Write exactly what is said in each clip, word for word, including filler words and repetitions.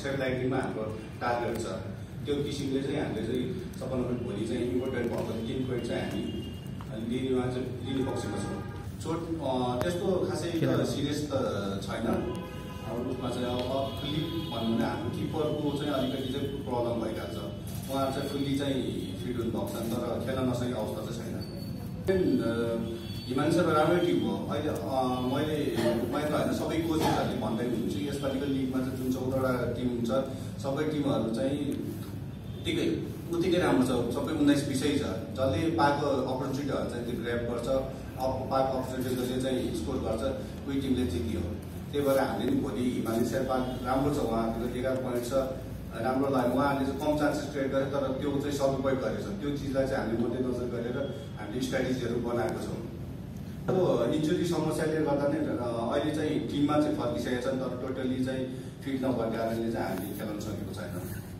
Set लाइटिङमा हाम्रो target छ। त्यो किसिमले चाहिँ हामीले चाहिँ सबभन्दा भोलि चाहिँ इम्पोर्टेन्ट भएको तिन पोइन्ट चाहिँ हामी लिनुमा चाहिँ लिने पक्षमा छौँ। चोट त्यस्तो खासै सिरियस त छैन। अब उसमा चाहिँ अब फुल्ली भनौँ भने हाम्रो किपरको चाहिँ अलिकति चाहिँ प्रब्लम भइरहेको छ। उहाँ चाहिँ फुल्ली चाहिँ फिट हुनुभएको छ तर खेल्न नसकेको अवस्था चाहिँ छैन। हिमांशु राम्रै टिम हो। अहिले मैले मात्र होइन सबै कोचेसहरूले भन्दै हुनुहुन्छ यसपालिको लिगमा चाहिँ जुन चौधवटा टिम छ सबै टिमहरू चाहिँ उत्तिकै उत्तिकै राम्रो छ। सबै उन्नाइस बिसै छ। जसले पाएको अपर्च्युनिटीहरू चाहिँ त्यो ग्र्याब गर्छ, अब पाएको अपर्च्युनिटी जसले चाहिँ स्कोर गर्छ उही टिमले जित्यो। त्यही भएर हामीले पनि भोलि हिमालय शेर्पा राम्रो छ, उहाँको एघार पोइन्ट छ, राम्रो लाग्यो। उहाँहरूले चाहिँ कम चान्सेस क्रिएट गरे तर त्यो चाहिँ सदुपयोग गरेछ। त्यो चिजलाई चाहिँ हामीले मध्यनजर गरेर हामीले स्ट्राटेजीहरू बनाएको छौँ। अब इन्जुरी समस्याले गर्दा नै अहिले चाहिँ टिममा चाहिँ फर्किसकेको छ तर टोटली चाहिँ फिट नभएको कारणले चाहिँ हामीले खेल्न सकेको छैन।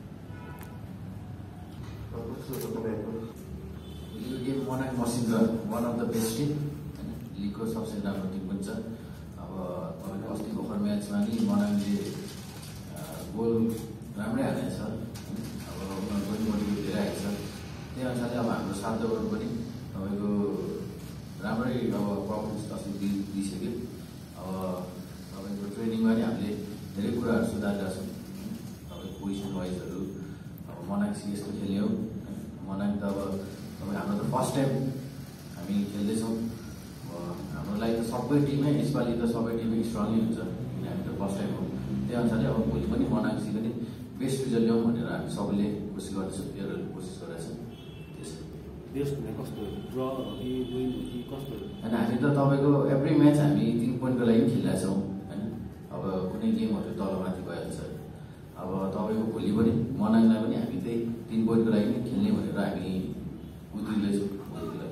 यो गेम मनाङ मसिन छ one of the best team होइन, लिगको सबसे राम्रो टिम पनि छ। अब तपाईँको अस्ति भर्खर म्याचमा नि मनाङले गोल राम्रै हालेको छ। अब उनीहरू पनि मोटिभेट धेरै आएको छ। त्यही अनुसारले अब हाम्रो सात ओभर पनि तपाईँको राम्रै अब पर्फर्मेन्स अस्ति दि दिइसक्यो। अब तपाईँको ट्रेनिङमा नि हामीले धेरै कुराहरू सुधारेका छौँ। तपाईँको पोजिसन वाइजहरू अब मनाङ सिएसको खेल्यौँ। मनाङ त अब तपाईँ हाम्रो त फर्स्ट टाइम हामी खेल्दैछौँ। हाम्रो लागि त सबै टिमै यसपालि त सबै टिमै स्ट्रङै हुन्छ किन हामी त फर्स्ट टाइम हो। त्यही अनुसारले अब भोलि पनि मनाङसित नि बेस्ट रिजल्ट ल्याउँ भनेर हामी सबैले कोसिस गर्दैछौँ, प्लेयरहरूले कोसिस गरिरहेछौँ। बेस्ट भने कस्तो ड्र कि विन कि कस्तो होइन, हामी त तपाईँको एभ्री म्याच हामी तिन पोइन्टको लागि पनि खेलिरहेछौँ होइन। अब कुनै गेमहरू तलमाथि भइहाल्छ। अब तपाईँको भोलि पनि मनाङलाई पनि हामी त्यही तिन पोइन्टको लागि पनि खेल्ने भनेर हामी उत्रिँदैछौँ भोलिलाई।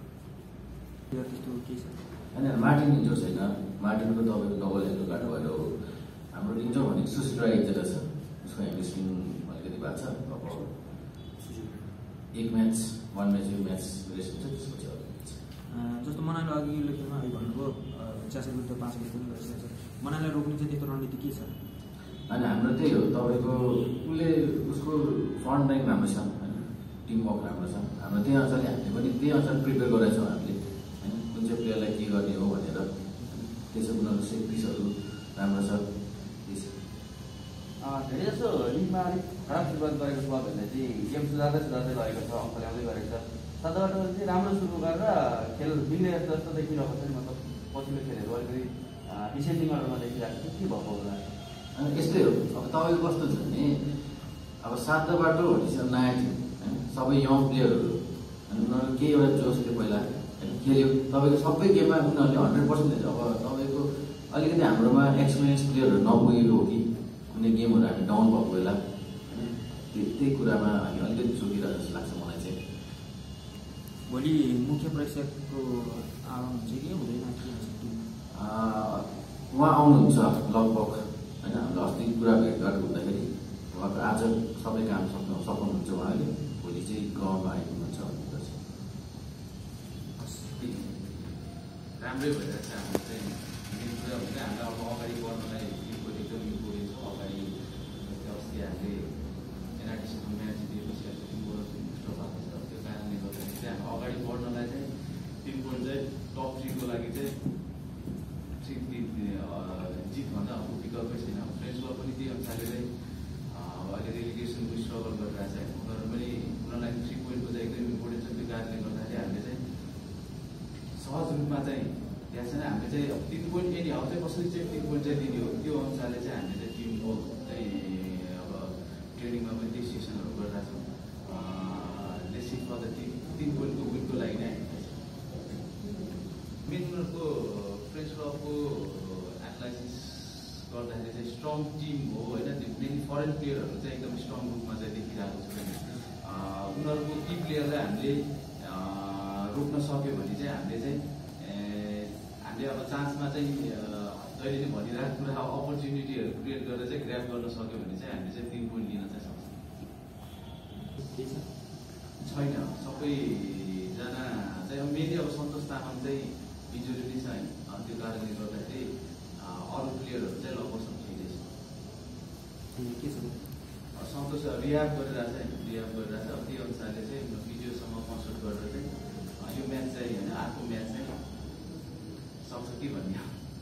होइन, मार्टिन इन्जोर छैन। मार्टिनको तपाईँको डबल हेल्थ कार्ड भएर हो। हाम्रो इन्जोर भनेको सुसिद्रा एकजना छ, उसको हेमस्ट्रिङ अलिकति भएको छ। अब एक म्याच वान म्याच यो म्याच रेस्ट हुन्छ त्यसपछि जस्तो मनाङले अघि लेखेमा अहिले भन्नुभयो च्यासर विरुद्ध पाँच विकेट पनि गरिसकेको छ। मनाङलाई रोक्ने चाहिँ त्यस्तो रणनीति के छ? होइन, हाम्रो त्यही हो तपाईँको उसले उसको फ्रन्ट लाइन राम्रो छ होइन, टिमवर्क राम्रो छ। हाम्रो त्यही अनुसारले हामीले पनि त्यही अनुसार प्रिपेयर गरेका छौँ हामीले होइन, कुन चाहिँ प्लेयरलाई के गर्ने हो भनेर। त्यसो उनीहरूको सेट पिसहरू राम्रो छ। धेरै जस्तो लिगमा अलिक खराब सुरुवात गरेको क्लबहरूले चाहिँ गेम सुधार्दै सुधार्दै लगेको छ, अङ्क ल्याउँदै गरेको छ। साधारण चाहिँ राम्रो सुरु गरेर खेल बिग्रेको जस्तो देखिरहेको छ नि, मतलब पछिल्लो खेलहरू अलिकति डिसेन्डिङ अर्डरमा देखिरहेको छ। के भएको होला? यस्तै हो। अब तपाईँको कस्तो छ भने अब सात बाटो भनेपछि नयाँ टिम होइन, सबै यङ प्लेयरहरू अनि उनीहरू केही एउटा जोसले पहिला खेल्यो। तपाईँको सबै गेममा उनीहरूले हन्ड्रेड पर्सेन्टेज अब तपाईँको अलिकति हाम्रोमा एक्सपिरियन्स प्लेयरहरू नपुगेको हो कि कुनै गेमहरू हामी डाउन भएको बेला होइन, त्यही कुरामा हामी अलिकति जोगिरहेको जस्तो लाग्छ मलाई चाहिँ। भोलि मुख्य प्रेक्षकको आगमन हुन्छ कि हुँदैन के हुन्छ? उहाँ आउनुहुन्छ लगभग होइन। हामीले अस्ति कुरा भेटघाट हुँदाखेरि उहाँको आज सबै काम सक्नु सक्नुहुन्छ उहाँले। भोलि चाहिँ गाउँमा आइपुग्नुहुन्छ भन्ने छ। राम्रै भइरहेको छ हाम्रो चाहिँ मेन कुरा हुन्छ। हामीलाई अब अगाडि बढ्नलाई टिमको एकदम इम्पोर्टेन्ट छ। अगाडि अस्ति हामीले एनआरटिसीको म्याच दिएपछि अब टिमबाट डिस्टर्ब भएको छ। त्यो कारणले गर्दाखेरि चाहिँ हामी अगाडि बढ्नलाई चाहिँ तिन पोइन्ट चाहिँ टप थ्रीको लागि चाहिँ थ्री जितभन्दा अब विकल्पै छैन। फ्रेन्च क्लब पनि त्यही अनुसारले चाहिँ अहिले रेलिगेसनको स्ट्रगल गरिरहेको छ। उनीहरू पनि उनीहरूलाई थ्री पोइन्टको चाहिँ एकदम इम्पोर्टेन्ट छ। त्यो कारणले गर्दाखेरि हामीले चाहिँ सहज रूपमा चाहिँ यहाँ छैन। हामीले चाहिँ अब तिन पोइन्ट एनी हाउ चाहिँ कसरी चाहिँ तिन पोइन्ट चाहिँ दिने हो त्यो अनुसारले चाहिँ हामीले चाहिँ टिम चाहिँ अब ट्रेनिङमा पनि त्यही सेसनहरू गरिरहेको छौँ। लेसिक फर द टिम तिन पोइन्टको विनको लागि नै मेन उनीहरूको फ्रेन्च क्लबको एनालाइसिस गर्दाखेरि चाहिँ स्ट्रङ टिम हो होइन। त्यो मेन फरेन प्लेयरहरू चाहिँ एकदम स्ट्रङ रूपमा चाहिँ देखिरहेको छ। उनीहरूको टी प्लेयरलाई हामीले रोक्न सक्यो भने चाहिँ हामीले चाहिँ हामीले अब चान्समा चाहिँ जहिले नै भनिरहेको कुरा अपर्च्युनिटीहरू क्रिएट गरेर चाहिँ ग्र्याब गर्न सक्यो भने चाहिँ हामीले चाहिँ तिन पोइन्ट लिन चाहिँ सक्छौँ। छैन, सबैजना चाहिँ अब मेनली अब सन्तोष तामाङ चाहिँ इन्जुरी नै छ होइन। त्यो कारणले गर्दाखेरि अरू प्लेयरहरू चाहिँ लगभग सब ठिकै छ। के छ सन्तोष रियाब गरिरहेछ होइन रियाब गरिरहेछ अब त्यही अनुसारले चाहिँ भिडियोसँग कन्सल्ट गरेर चाहिँ यो म्याच चाहिँ होइन अर्को म्याच चाहिँ सक्छ कि भन्ने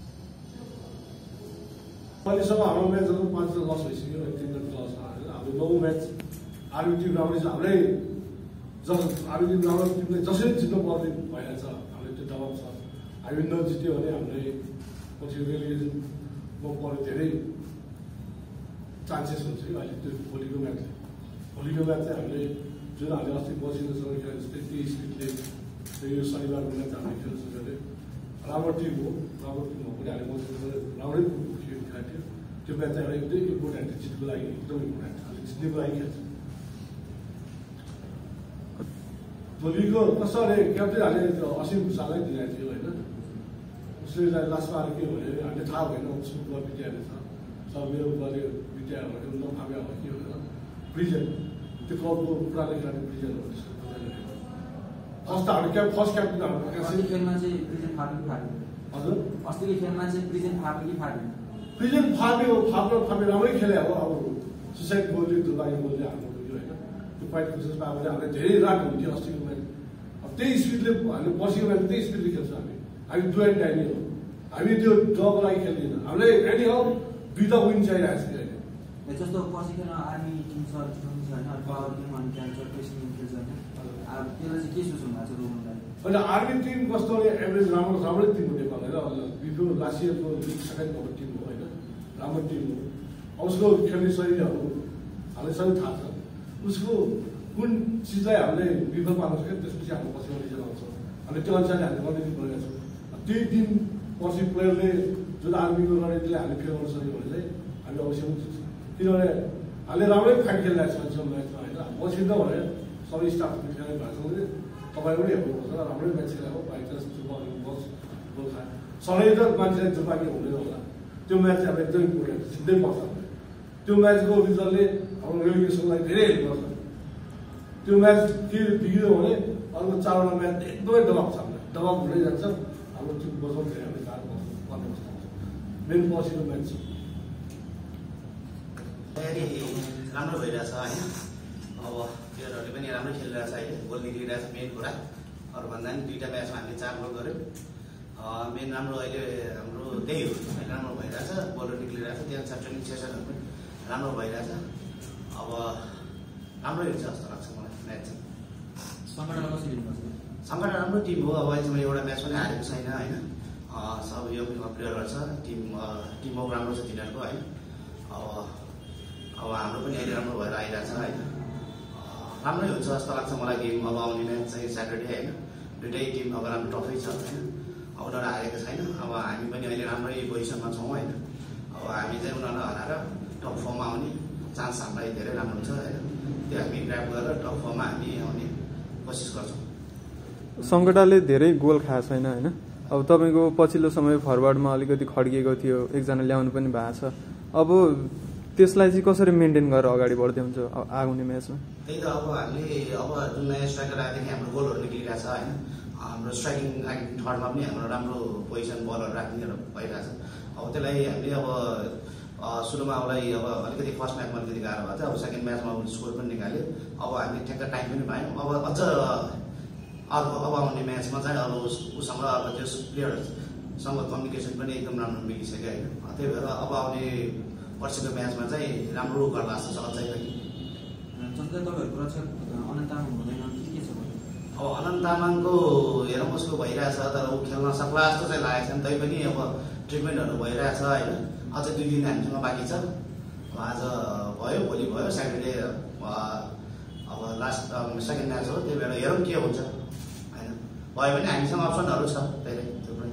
अहिलेसम्म हाम्रो म्याचहरू पाँचवटा लस भइसक्यो तिनवटा लस होइन हाम्रो नौ म्याच आर्मी टिम राम्रै छ हाम्रै जस आर्मी टिम राम्रो टिमले जसरी जित्नु पर्ने भइरहेछ हामीले त्यो दबाब छ हामी नजित्यो भने हामीलाई पछि रेलिगेसनमा पर्ने धेरै चान्सेस हुन्छ कि अहिले त्यो भोलिको म्याच भोलिको म्याच चाहिँ हामीले जुन हामीले अस्ति बसिँदैसँग खेल्यो जस्तै त्यही स्पिडले यो शनिबारको म्याच हामीले खेल्न सक्यो भने राम्रो टिम हो राम्रो टिम हो पनि हामीले बसिँदैसँग राम्रै खेल खेल्थ्यो त्यो म्याच चाहिँ एउटा एकदमै इम्पोर्टेन्ट जितको लागि एकदम इम्पोर्टेन्ट हामीले जित्नेको लागि खेल्छ भोलिको कसरी क्याप्टेन हामीले त्यो असीम भूषाललाई दिएको थियो होइन उसले लास्टमा आएर के भन्यो भने हामीले थाहा भएन उसको क्लब विद्यालय छ सब मेरो गरे विद्यालयहरू नफाप्या हो के भनेर प्रिजन त्यो क्लबको पुरानो खेलाडी प्रिजन हो फर्स्ट त हामीले क्याप फर्स्ट क्याप्टेन हाम्रो खेलमा चाहिँ प्रिजन फाट्यो कि फाट्यो हजुर अस्तिको खेलमा चाहिँ प्रिजन फाट्यो कि फाट्यो प्रिजन फाप्यो फाप्यो फाप्यो राम्रै खेले अब अब सुसाइड गोलले दुर्भाग्य गोलले हाम्रो यो होइन त्यो फाइट प्रोसेसमा हामीले हामीले धेरै रान हुन्थ्यो अस्तिको म्याच अब त्यही स्पिडले हामीले बसेको म्याच त्यही स्पिडले खेल्छ हामी हामी डु एन्ड डाइनी हो हामी त्यो ड्रको लागि खेल्दैन हामीलाई एनी हाउ दुईवटा विन चाहिरहेको छ अहिले जस्तो पछि खेल्न आर्मी टिम छ होइन पावर टिम अनि त्यहाँ प्रेसिडेन्ट खेल्छ होइन अब त्यसलाई चाहिँ के सोच्नु भएको छ रोमनलाई होइन आर्मी टिम कस्तो एभरेज राम्रो राम्रै टिम हो नेपाल होइन बिफोर लास्ट इयरको लिग सेकेन्ड भएको टिम हो होइन राम्रो टिम हो उसको खेल्ने शैलीहरू हामीलाई सबै थाहा छ उसको कुन चिजलाई हामीले विफल पार्न सक्यो त्यसपछि हाम्रो पछि रिजल्ट आउँछ हामीले त्यो अनुसारले हामीले रणनीति गरेका छौँ त्यही टिम पछि प्लेयरले जुन आर्मीको रणनीतिले हामीले फेल गर्न सक्यो भने चाहिँ हामी अवश्य पनि जित्छौँ किनभने हामीले राम्रै फाइट खेलिरहेको छ त्यो म्याचमा होइन पछि त भने सबै स्टाफले खेलेर भएको छ भने तपाईँ पनि हेर्नुपर्छ राम्रै म्याच खेलेको बाइचान्स बस गोल खायो सधैँ त मान्छेलाई जुपाकी हुँदैन होला त्यो म्याच चाहिँ अब एकदम इम्पोर्टेन्ट जित्दै पर्छ त्यो म्याचको रिजल्टले हाम्रो रेलिगेसनलाई धेरै हेल्प गर्छ त्यो म्याच के बिग्रियो भने अर्को चारवटा म्याच एकदमै दबाब छ हामीलाई दबाब हुँदै जान्छ हाम्रो टिम बचाउनु धेरै हामीले गाह्रो पर्ने अवस्था आउँछ मेन पछिको म्याच छ तयारी राम्रो भइरहेछ होइन अब प्लेयरहरूले पनि राम्रै खेलिरहेछ अहिले गोल निक्लिरहेछ मेन कुरा अरू भन्दा पनि दुईवटा म्याचमा हामीले चार गोल गऱ्यौँ मेन राम्रो अहिले हाम्रो त्यही हो अहिले राम्रो भइरहेछ बलहरू निक्लिरहेछ त्यही अनुसार ट्रेनिङ सेसनहरू पनि राम्रो भइरहेछ अब राम्रै हुन्छ जस्तो लाग्छ मलाई म्याच चाहिँ सङ्कटलाई कसरी लिनुपर्छ सङ्कट राम्रो टिम हो अब अहिलेसम्म एउटा म्याच पनि हारेको छैन होइन सब यो प्लेयरहरू छ टिम टिमवर्क राम्रो छ तिनीहरूको होइन अब अब हाम्रो पनि अहिले राम्रो भएर आइरहेछ होइन राम्रै हुन्छ जस्तो लाग्छ मलाई गेम अब आउने म्याच चाहिँ स्याटरडे होइन दुइटै टिम अब राम्रो टफै छ होइन अब उनीहरू हारेको छैन अब हामी पनि अहिले राम्रै पोजिसनमा छौँ होइन अब हामी चाहिँ उनीहरूलाई हराएर टप फर्ममा आउने चान्स हामीलाई धेरै राम्रो हुन्छ होइन त्यो हामी ग्राप गरेर टप फर्ममा हामी आउने कोसिस गर्छौँ सङ्कटाले धेरै गोल खाएको छैन होइन अब तपाईँको पछिल्लो समय फरवार्डमा अलिकति खड्किएको थियो एकजना ल्याउनु पनि भएको छ अब त्यसलाई चाहिँ कसरी मेन्टेन गरेर अगाडि बढ्दै हुन्छ आउने म्याचमा त्यही त अब हामीले अब जुन नयाँ स्ट्राइकर आएदेखि हाम्रो गोलहरू निक्लिरहेको छ होइन हाम्रो स्ट्राइकिङ थर्डमा पनि हाम्रो राम्रो पोजिसन बलहरू राख्ने भइरहेछ अब त्यसलाई हामीले अब सुरुमा उसलाई अब अलिकति फर्स्ट म्याचमा अलिकति गाह्रो भएको थियो अब सेकेन्ड म्याचमा स्कोर पनि निकाल्यो अब हामीले ठ्याक्क टाइम पनि पायौँ अब अझ अर्को अब आउने म्याचमा चाहिँ अब उसँग अब त्यो प्लेयरसँग कम्युनिकेसन पनि एकदम राम्रो मिलिसक्यो होइन त्यही भएर अब आउने पर्सिको म्याचमा चाहिँ राम्रो गर्ला जस्तो छ अझै पनि जस्तै तपाईँहरूको रक्षक अनन्त तामाङ हुँदैन के के छ अब अनन्त तामाङको हेरौँ उसको भइरहेछ तर ऊ खेल्न सक्ला जस्तो चाहिँ लागेको छ नि तैपनि अब ट्रिटमेन्टहरू भइरहेछ होइन अझै दुई दिन हामीसँग बाँकी छ आज भयो भोलि भयो स्याटरडे अब लास्ट सेकेन्ड म्याच हो त्यही भएर हेरौँ के हुन्छ होइन भयो भने हामीसँग अप्सनहरू छ धेरै थुप्रै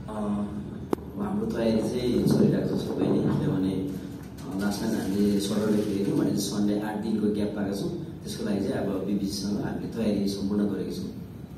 हाम्रो तयारी चाहिँ चलिरहेको छ सबै नै किनभने लास्ट टाइम हामीले सटरडे खेलेको भने सन्डे आठ दिनको ग्याप पाएको छौँ त्यसको लागि चाहिँ अब बिबिसीसँग हामीले तयारी सम्पूर्ण गरेको छौँ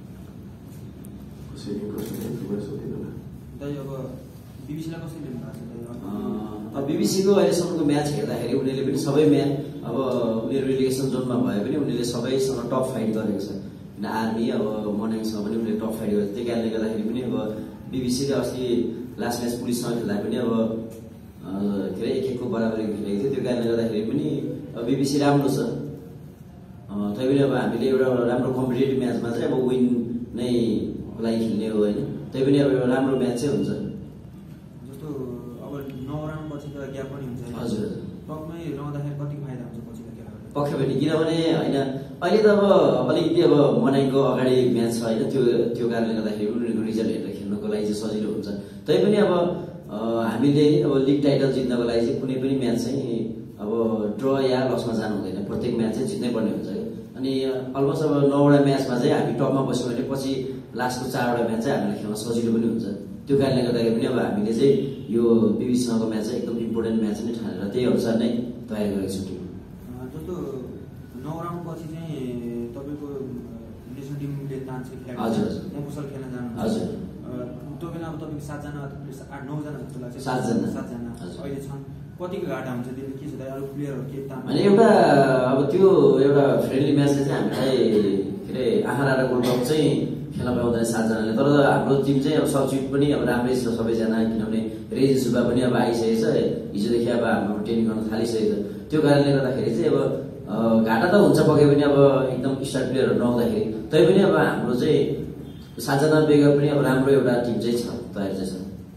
अब बिबिसीको अहिलेसम्मको म्याच हेर्दाखेरि उनीहरूले पनि सबै म्याच अब उनीहरू रिलिगेसन जोनमा भए पनि उनीहरूले सबैसँग टप फाइट गरेको छ किन आर्मी अब मनाङसँग पनि उनीहरूले टप फाइट गरेको त्यही कारणले गर्दाखेरि पनि अब बिबिसीले अस्ति लास्ट म्याच पुलिससँग खेल्दा पनि अब के अरे एक एकको बराबरी खेलेको थियो। त्यो कारणले गर्दाखेरि पनि बिबिसी राम्रो छ, तैपनि अब हामीले एउटा राम्रो कम्पिटेटिभ म्याचमा चाहिँ अब विन नै लागि खेल्ने हो होइन। तैपनि अब एउटा राम्रो म्याच चाहिँ हुन्छ। जस्तो अब नौ राउन्ड पछिको ग्याप पनि हुन्छ। हजुर टपमै रहँदाखेरि कति फाइदा हुन्छ पछिको ग्याप? पक्कै पनि, किनभने होइन अहिले त अब अलिकति अब मनाइको अगाडि म्याच छ होइन, त्यो त्यो कारणले गर्दाखेरि उनीहरूको रिजल्ट हेरेर खेल्नुको लागि चाहिँ सजिलो हुन्छ। तैपनि अब हामीले अब लिग टाइटल जित्नको लागि चाहिँ कुनै पनि म्याच चाहिँ अब ड्र या लसमा जानु हुँदैन, प्रत्येक म्याच चाहिँ जित्नै पर्ने हुन्छ क्या। अनि अलमोस्ट अब नौवटा म्याचमा चाहिँ हामी टपमा बस्यौँ भने पछि लास्टको चारवटा म्याच चाहिँ हामीलाई खेल्न सजिलो पनि हुन्छ। त्यो कारणले गर्दाखेरि पनि अब हामीले चाहिँ यो बिबिसीसँगको म्याच चाहिँ एकदम इम्पोर्टेन्ट म्याच नै ठानेर त्यही अनुसार नै तयारी गरेको छु टिम। जस्तो नौ राउन्ड पछि चाहिँ तपाईँको नेसनल टिमले चान्स खेल्छ, हजुर मफुसल खेल्न जानु, हजुर त्यो बेला अब तपाईँको सातजना आठ नौजना जस्तो लाग्छ, सातजना सातजना अहिले छन्। कतिको घाटा हुन्छ त्यसले, के छ त अरू प्लेयरहरू के ताम? अनि एउटा अब त्यो एउटा फ्रेन्डली म्याचले चाहिँ हामीलाई के अरे आँखा र गोल्ड कप चाहिँ खेल्न पाउँदैन सातजनाले। तर हाम्रो टिम चाहिँ अब सब्स्टिट्युट पनि अब राम्रै छ सबैजना, किनभने रेजी सुब्बा पनि अब आइसकेको छ, हिजोदेखि अब हाम्रो ट्रेनिङ गर्न थालिसकेको छ। त्यो कारणले गर्दाखेरि चाहिँ अब घाटा त हुन्छ पक्कै पनि अब एकदम स्टार प्लेयरहरू नहुँदाखेरि, तैपनि अब हाम्रो चाहिँ सातजना बेगर पनि अब राम्रो एउटा टिम चाहिँ छ, तयार चाहिँ छ।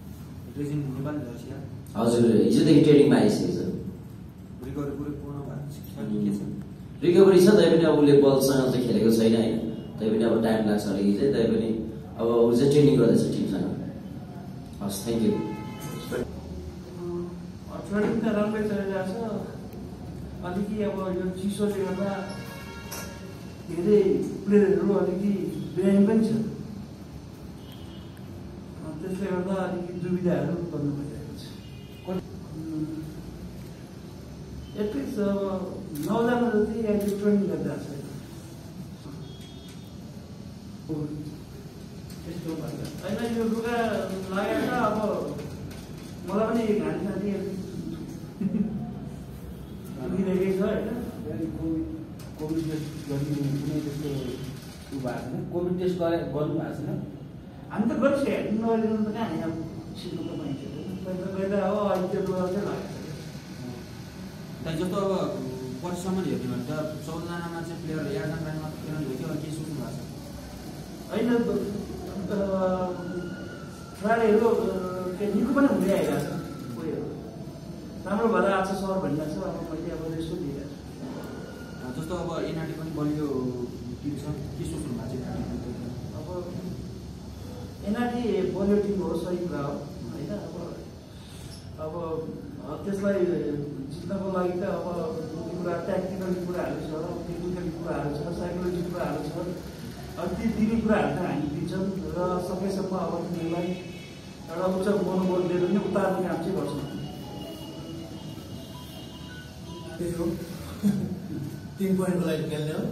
हजुर हिजोदेखि ट्रेनिङमा आइसकेको छ, रिकभरी छ। तैपनि अब उसले बलसँग चाहिँ खेलेको छैन होइन, तैपनि अब टाइम लाग्छ अलिकति चाहिँ, तैपनि अब ऊ चाहिँ ट्रेनिङ गर्दैछ टिमसँग। हस् थ्याङ्क यू। ट्रेनिङ त राम्रै चलिरहेको छ, अलिकति अब यो चिसोले गर्दा धेरै प्लेयरहरू अलिकति बिरामी पनि छ, त्यसले गर्दा अलिकति दुविधाहरू गर्नु परिरहेको छ। एटलिस्ट अब नौजना जति अहिले ट्रेनिङ गरिरहेको छ। त्यस्तो होइन यो लुगा लागेर अब मलाई पनि घाँटी साथी दुखिरहेकै छ होइन। कोभिड टेस्ट गर्नु कुनै त्यस्तो उ भएको छैन, कोभिड टेस्ट गरे गर्नु भएको छैन। हामी त गरिसक्यो, नगरिदिनु त कहाँ यहाँ सिक्नु त पाइन्छ, पहिला पहिला हो अहिले त्यो लुगा चाहिँ लागेको छ। त्यहाँ जस्तो अब पछिसम्म हेर्ने भने त चौधजनामा चाहिँ प्लेयर एघारजना मात्र खेल्नु भयो, के सोच्नु भएको छ? होइन खेलाडीहरू के निको पनि हुँदै आइरहेको छ, कोही राम्रो भएर आएको छ सर भनिरहेको छ। अब मैले अब रेस्टो दिइरहेको छु। जस्तो अब एनआरटी पनि बलियो टिम छ, के सोच्नु भएको छ? अब एनआरटी बलियो टिम हो, सही कुरा हो होइन। अब अब त्यसलाई जित्नको लागि त अब कुरा ट्याक्टिकल कुराहरू छ, टेक्निकल कुराहरू छ, साइकोलोजी कुराहरू छ, अब ती दिने कुराहरू त हामी दिन्छौँ र सकेसम्म अब तिनीहरूलाई एउटा उच्च मनोबल दिएर पनि उतार्ने काम चाहिँ गर्छौँ। त्यही हो, तिन पोइन्टको लागि खेल्ने हो।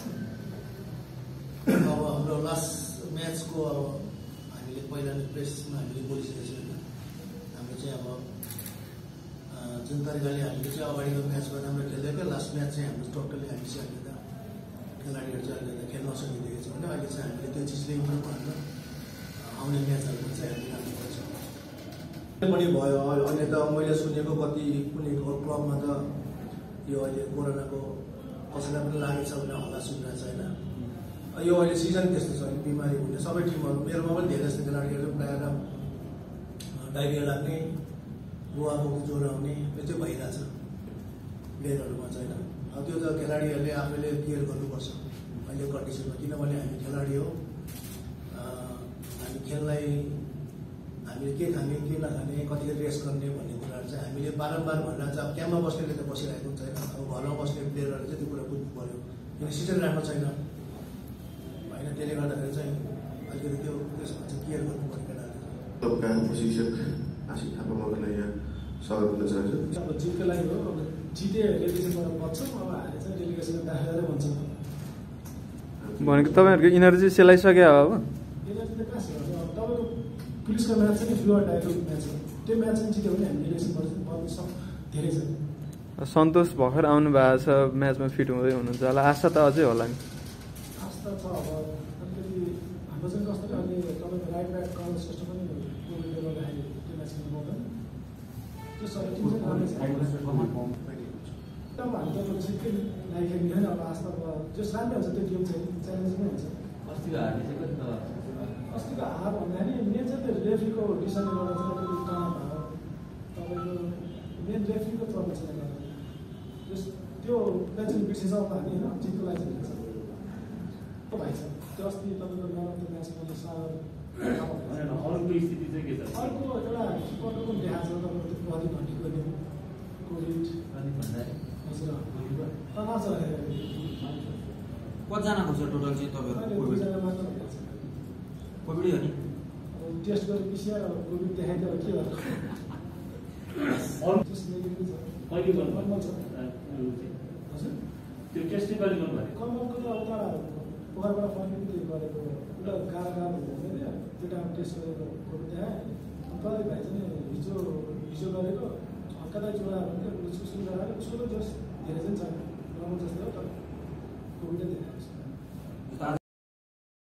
अब हाम्रो लास्ट म्याचको अब हामीले पहिला नै प्रेसमा हामीले बोलिसकेको छौँ होइन। हाम्रो चाहिँ अब जुन तरिकाले हामीले चाहिँ अगाडिको म्याचमा राम्रो खेल्दै लास्ट म्याच चाहिँ हाम्रो टोटल्ली हामी चाहिँ अहिले त खेलाडीहरू चाहिँ अहिले त खेल्न सकिँदैछ भने अहिले चाहिँ हामीले त्यो चिजले इम्प्रुभ गरेर आउने म्याचहरूमा चाहिँ हामीले राम्रो गर्छौँ पनि भयो। अहिले त मैले सुनेको कति कुनै क्लबमा त यो अहिले कोरोनाको कसैलाई पनि लागेको छ भने हल्ला सुनिरहेको छ होइन। यो अहिले सिजन त्यस्तो छ, बिमारी हुने सबै टिमहरू, मेरोमा पनि धेरै जस्तो खेलाडीहरू प्रायः डाइरिया लाग्ने, बुवाको ज्वरो आउने यो चाहिँ भइरहेछ प्लेयरहरूमा चाहिँ होइन। अब त्यो त खेलाडीहरूले आफैले केयर गर्नुपर्छ अहिले कन्डिसनमा, किनभने हामी खेलाडी हो, हामी खेललाई हामीले के खाने के नखाने कतिले रेस्ट गर्ने भन्ने कुराहरू चाहिँ हामीले बारम्बार भनेर चाहिँ अब क्याम्पमा बस्नेले त बसिरहेको हुन्छ होइन। अब घरमा बस्ने प्लेयरहरूले चाहिँ त्यो कुरा बुझ्नु पऱ्यो, किन सिजन राम्रो छैन होइन। त्यसले गर्दाखेरि चाहिँ अलिकति त्यो त्यसमा चाहिँ केयर गर्नु पऱ्यो केटाहरूले। प्रशिक्षक आशिष थापा मगरलाई यहाँ स्वागत गर्न चाहन्छु। अब जितको लागि हो, अब जिते डेलिगेसनबाट बच्छौँ, अब हारे चाहिँ डेलिगेसन दाखेर भन्छौँ। भनेको तपाईँहरूको इनर्जी सेलाइसक्यो अब? इनर्जी त कहाँ छ? अब तपाईँको पुलिसको म्याच चाहिँ फ्लुवर डाइरेक्ट म्याच हो, त्यो म्याच चाहिँ जित्यो भने हामी डेलिगेसन बन्नु सक्छ धेरै छ। सन्तोष भर्खर आउनु भएको छ, म्याचमा फिट हुँदै हुनुहुन्छ होला, आशा त अझै होला नि? आशा छ। अब अलिकति हाम्रो चाहिँ कस्तो अहिले तपाईँको राइट ब्याक कभर सिस्टम पनि कोभिडले गर्दाखेरि त्यो म्याच खेल्नु पाउँदैन, त्यो सबै टिम चाहिँ राम्रै छ एकदम हामी त सिक्कै नखेल्ने होइन अब आस्था जस राम्रै हुन्छ त्यो गेम चाहिँ च्यालेन्जिङ हुन्छ अस्तिको हार्ने चाहिँ कति तल अस्तिको हार भन्दा नि मेन चाहिँ त्यो रेफ्रीको डिसिजनले गर्दा चाहिँ अलिकति तनाव भयो तपाईँको मेन रेफ्रीको प्रदर्शनले गर्दा जस त्यो उसलाई चाहिँ बिर्सिन्छ अब हामी होइन जितको लागि चाहिँ बिर्सिन्छ त्यो भाइ छ त्यो अस्ति तपाईँको म्यान अफ द म्याच मैले सर अर्को स्थिति चाहिँ के छ अर्को एउटा किपरको पनि देखाएको छ तपाईँको त्यो प्रदीप भण्डीको नि कोभिड हजुर तनाव छ कतिजनाको छ टोटल चाहिँ तपाईँहरू दुईजना मात्र भएको छ कोभिड हो नि टेस्ट गरेर पिसिआर कोभिड देखाइदियो के गर्नु कहिले गर्नु नर्मल छ हजुर त्यो टेस्टै कहिले गर्नु भयो कमलको त अब तर पोखरबाट फर्किनु त्यो गरेको उसलाई गाह्रो गाह्रो हुँदैन त्यो टाइम टेस्ट गरेको कोभिड देखाएँ प्रदीप भाइ चाहिँ हिजो हिजो गरेको कतै चोरा भन्थ्यो उसको सुरु गराएर उसको त जस धेरै चाहिँ छ नर्मल जस्तै हो तर कोभिडै देखायो